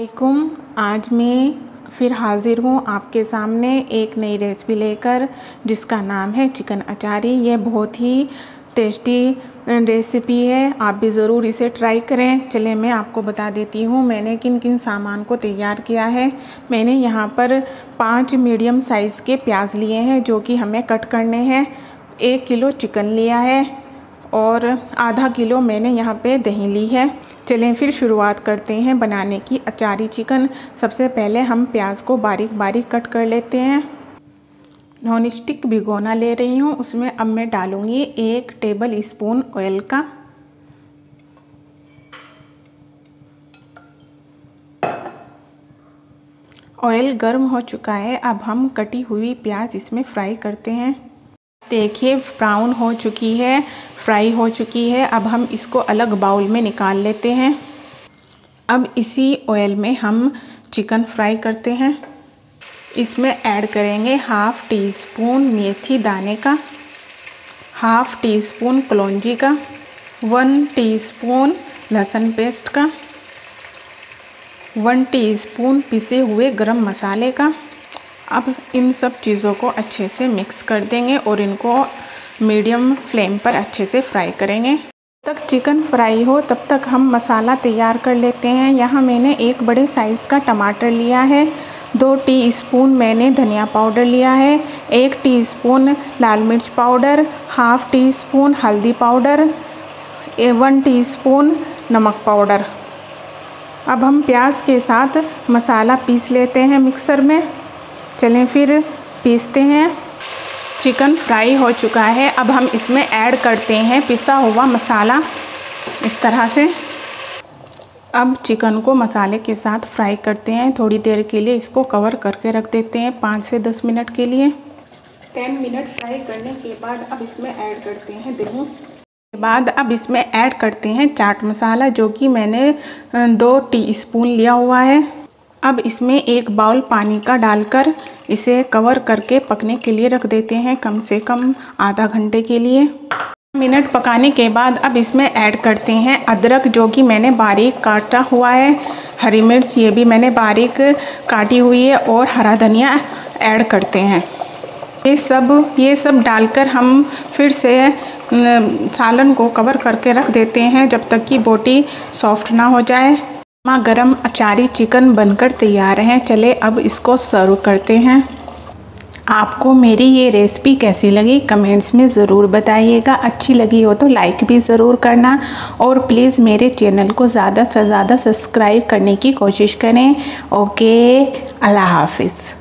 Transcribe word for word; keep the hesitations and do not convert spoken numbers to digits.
वालेकुम। आज मैं फिर हाज़िर हूँ आपके सामने एक नई रेसिपी लेकर, जिसका नाम है चिकन अचारी। यह बहुत ही टेस्टी रेसिपी है, आप भी ज़रूर इसे ट्राई करें। चलिए मैं आपको बता देती हूँ मैंने किन किन सामान को तैयार किया है। मैंने यहाँ पर पाँच मीडियम साइज़ के प्याज लिए हैं जो कि हमें कट करने हैं। एक किलो चिकन लिया है और आधा किलो मैंने यहाँ पे दही ली है। चलें फिर शुरुआत करते हैं बनाने की अचारी चिकन। सबसे पहले हम प्याज को बारीक बारीक कट कर लेते हैं। नॉन स्टिक भिगोना ले रही हूँ, उसमें अब मैं डालूँगी एक टेबल स्पून ऑयल का। ऑयल गर्म हो चुका है, अब हम कटी हुई प्याज इसमें फ्राई करते हैं। देखिए ब्राउन हो चुकी है, फ्राई हो चुकी है। अब हम इसको अलग बाउल में निकाल लेते हैं। अब इसी ऑयल में हम चिकन फ्राई करते हैं। इसमें ऐड करेंगे हाफ़ टी स्पून मेथी दाने का, हाफ़ टी स्पून कलौंजी का, वन टीस्पून लहसुन पेस्ट का, वन टीस्पून पिसे हुए गरम मसाले का। अब इन सब चीज़ों को अच्छे से मिक्स कर देंगे और इनको मीडियम फ्लेम पर अच्छे से फ्राई करेंगे। जब तक चिकन फ्राई हो तब तक हम मसाला तैयार कर लेते हैं। यहाँ मैंने एक बड़े साइज़ का टमाटर लिया है, दो टीस्पून मैंने धनिया पाउडर लिया है, एक टीस्पून लाल मिर्च पाउडर, हाफ़ टी स्पून हल्दी पाउडर, वन टीस्पून नमक पाउडर। अब हम प्याज के साथ मसाला पीस लेते हैं मिक्सर में। चलें फिर पीसते हैं। चिकन फ्राई हो चुका है, अब हम इसमें ऐड करते हैं पिसा हुआ मसाला इस तरह से। अब चिकन को मसाले के साथ फ्राई करते हैं। थोड़ी देर के लिए इसको कवर करके रख देते हैं, पाँच से दस मिनट के लिए। टेन मिनट फ्राई करने के बाद अब इसमें ऐड करते हैं दही। के बाद अब इसमें ऐड करते हैं चाट मसाला, जो कि मैंने दो टीस्पून लिया हुआ है। अब इसमें एक बाउल पानी का डालकर इसे कवर करके पकने के लिए रख देते हैं, कम से कम आधा घंटे के लिए। मिनट पकाने के बाद अब इसमें ऐड करते हैं अदरक, जो कि मैंने बारीक काटा हुआ है। हरी मिर्च ये भी मैंने बारीक काटी हुई है और हरा धनिया ऐड करते हैं। ये सब ये सब डालकर हम फिर से सालन को कवर करके रख देते हैं जब तक कि बोटी सॉफ्ट ना हो जाए। गर्मा गरम अचारी चिकन बनकर तैयार है। चले अब इसको सर्व करते हैं। आपको मेरी ये रेसिपी कैसी लगी कमेंट्स में ज़रूर बताइएगा। अच्छी लगी हो तो लाइक भी ज़रूर करना और प्लीज़ मेरे चैनल को ज़्यादा से ज़्यादा सब्सक्राइब करने की कोशिश करें। ओके, अल्लाह हाफिज़।